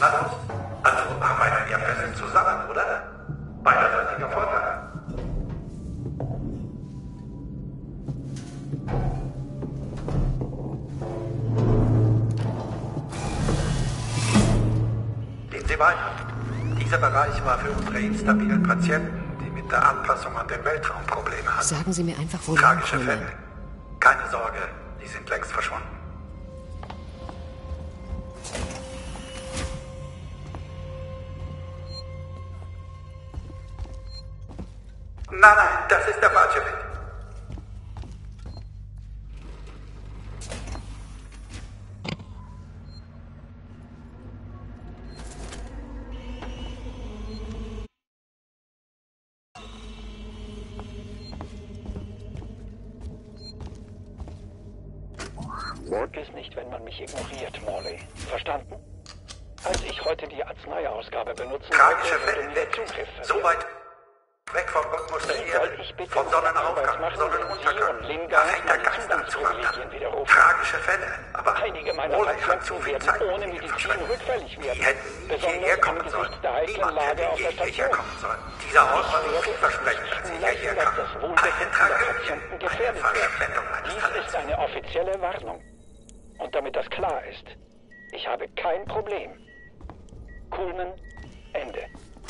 Na los. Also arbeiten wir fest zusammen, oder? Beiderseitiger Vorteil. Gehen Sie weiter. Dieser Bereich war für unsere instabilen Patienten, die mit der Anpassung an den Weltraum Probleme hatten. Sagen Sie mir einfach, wo Tragische lang kommen. Fälle. Keine Sorge, die sind längst verschwunden. Nein, das ist der falsche Weg. Work ist nicht, wenn man mich ignoriert, Morley. Verstanden? Als ich heute die Arzneiausgabe benutzen Tragische wollte, Fälle wurde mir der weg. Zugriff So versehrt. weit weg vom Rhythmus der Wie Erde. soll ich bitte Vom Sonnenaufgang, machen, Sonnenuntergang. wenn Sie und Lingard Da fängt der meine Geist an zu wandern. Zugangsprivilegien widerrufen? Tragische Fälle. Aber Einige meiner Morley hat Patienten zu viel werden Zeit ohne mit ihnen Medizin verschwendet. rückfällig Die werden. hätten nie Besonders hierher kommen angesichts sollen. der heiklen Niemand Lage hätte auf je der hierher Station. kommen sollen. Dieser Ort war so Ich werde vielversprechend, als nicht ich zulassen, hierher dass kam. das Eine Wohlbefinden der Tragödie. Patienten Eine gefährdet wird. Verschwendung meines Dies Talents. ist eine offizielle Warnung. Und damit das klar ist, ich habe kein Problem. Coolman, Ende.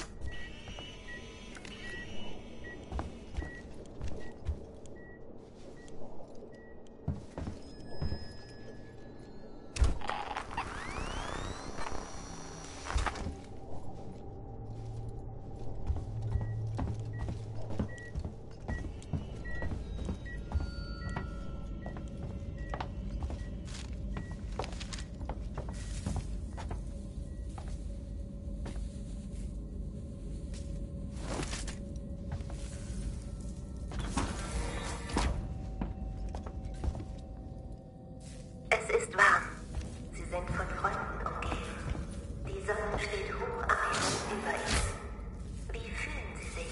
Es ist warm. Sie sind von Freunden umgeben. Die Sonne steht hoch am Himmel über ihnen. Wie fühlen Sie sich?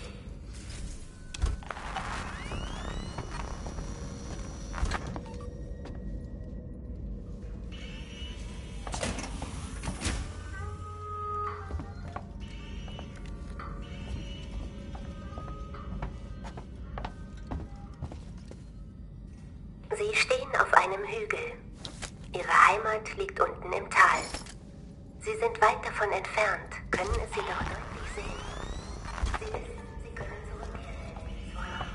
Sie stehen auf einem Hügel. Ihre Heimat liegt unten im Tal. Sie sind weit davon entfernt, können es jedoch deutlich sehen. Sie wissen, Sie können zurückkehren, wenn Sie es wollen.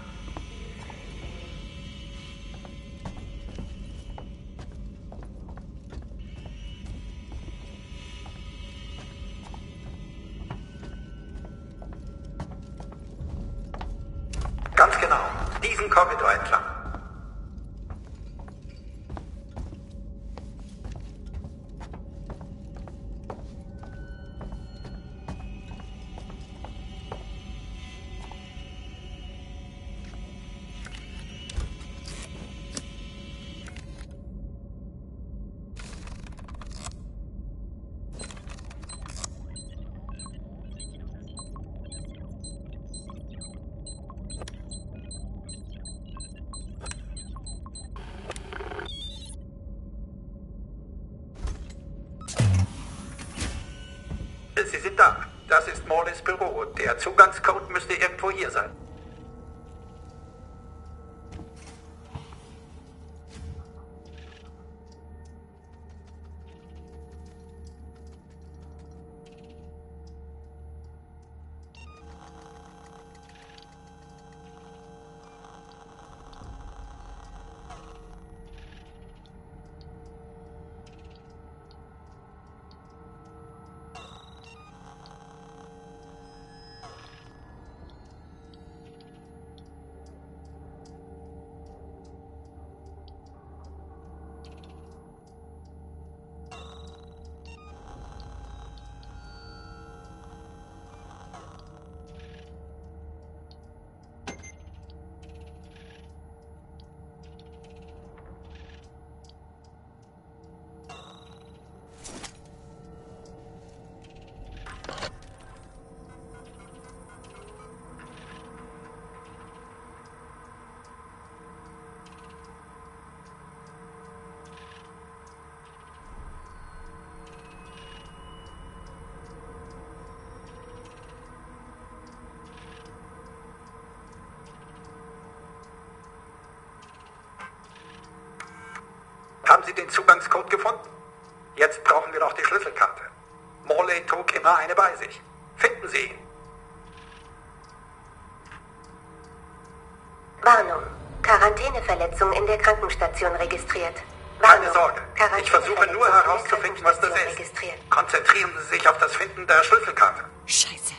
Ganz genau. Diesen Korridor entlang. Sie sind da. Das ist Morleys Büro. Der Zugangscode müsste irgendwo hier sein. Haben Sie den Zugangscode gefunden? Jetzt brauchen wir noch die Schlüsselkarte. Morley trug immer eine bei sich. Finden Sie ihn. Warnung. Quarantäneverletzung in der Krankenstation registriert. Keine Sorge. Ich Quarantäneverletzung versuche nur in der herauszufinden, was das Krankenstation ist. registriert. Konzentrieren Sie sich auf das Finden der Schlüsselkarte. Scheiße.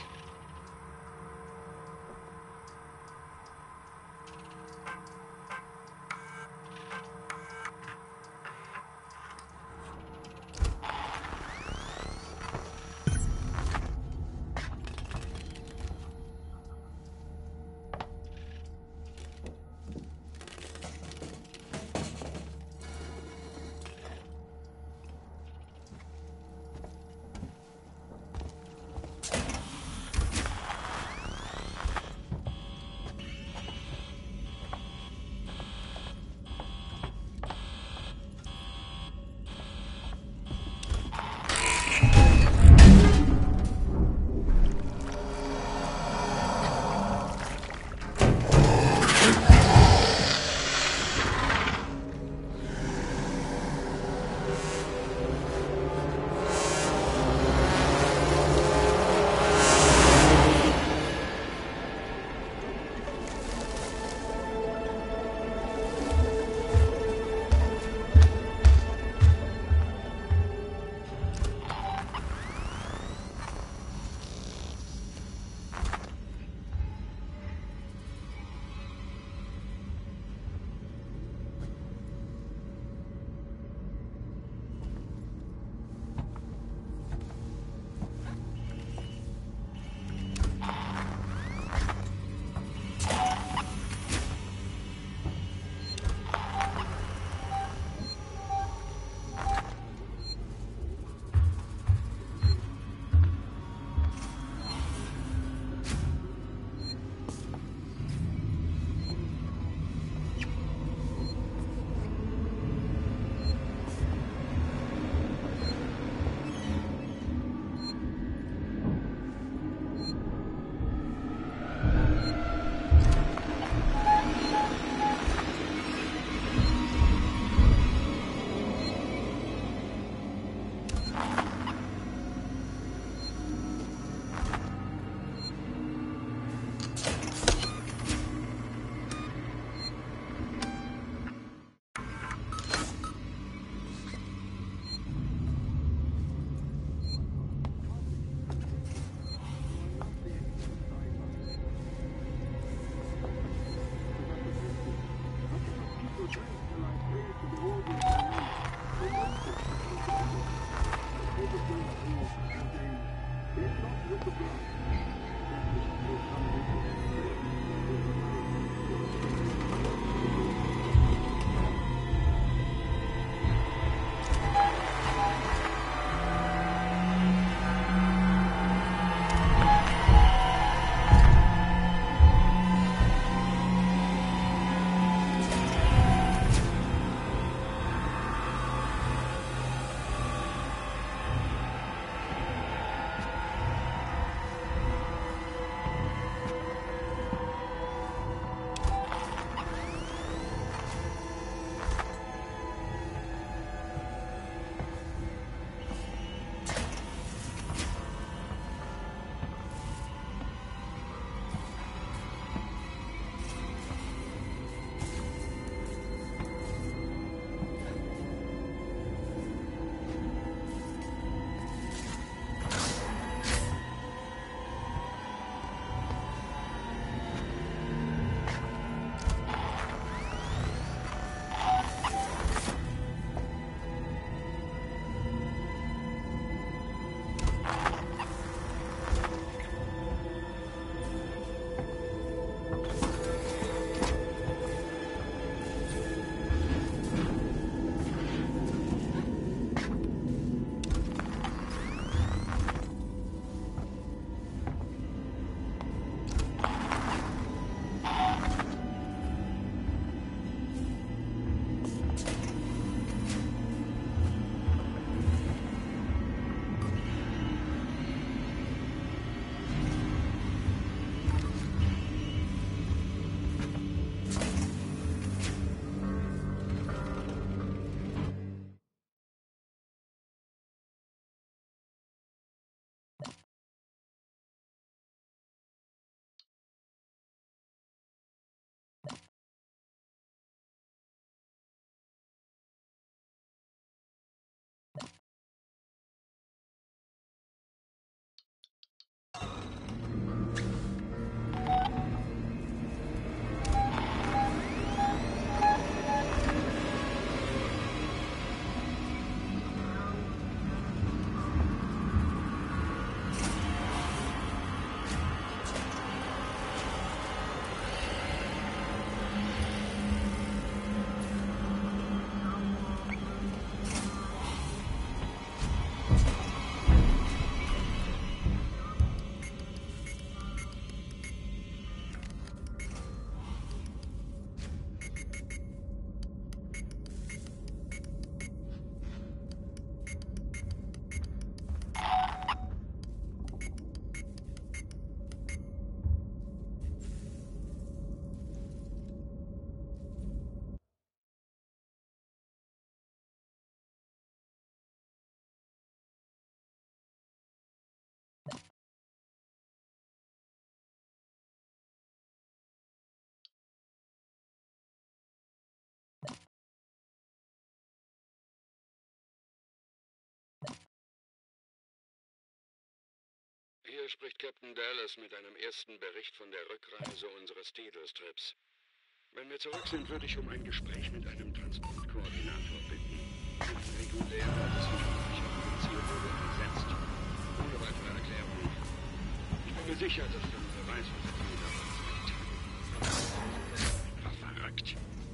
Hier spricht Captain Dallas mit einem ersten Bericht von der Rückreise unseres Tedus-Trips. Wenn wir zurück sind, würde ich um ein Gespräch mit einem Transportkoordinator bitten. Ein regulärer wissenschaftlicher Offizier wurde ersetzt. Ohne weitere Erklärung. Ich bin mir sicher, dass der neue weiß, was er tut, aber es ist einfach verrückt.